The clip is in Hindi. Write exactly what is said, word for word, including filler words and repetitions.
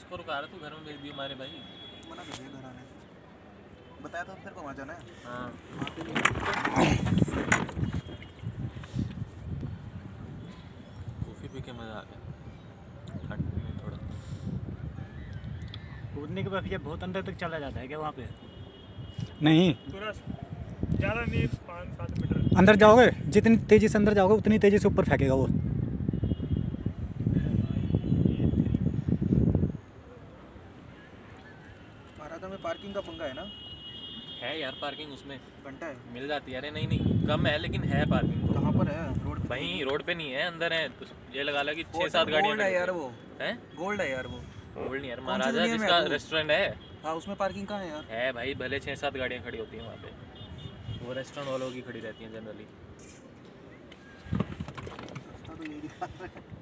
को रुका रहा, तू घर में भेज दियो हमारे भाई। मना कर दिया घर आने, बताया था तेरे को वहाँ जाना है। हाँ कॉफ़ी पी के मज़ा आ गया, ठंड में थोड़ा। कूदने के बाद ये बहुत अंदर तक चला जाता है क्या वहाँ पे? नहीं, पूरा ज़्यादा नहीं, पाँच सात मीटर अंदर जाओगे जितनी तेज़ी से अंदर जाओगे उतनी तेज़ी से ऊपर फेंकेगा वो। महाराजा में पार्किंग का पंगा है ना? है यार पार्किंग उसमें घंटा है। मिल जाती है। अरे नहीं नहीं कम है लेकिन है पार्किंग तो। कहाँ पर है? रोड पे? वहीं रोड पे नहीं है, अंदर है। तो ये लगा ला कि छः सात गाड़ियाँ गोल्ड है यार वो। हैं? गोल्ड है यार वो। गोल्ड नहीं यार, कौन सी महाराजा दुनिया में जिसका है तू? रेस्टोरेंट है। हाँ उसमें पार्किंग कहाँ है यार? है भाई, भले छः सात गाड़ियाँ खड़ी होती हैं वहाँ पे, वो रेस्टोरेंट वालों की खड़ी रहती हैं जनरली। रास्ता तो यही दिखा रहा है।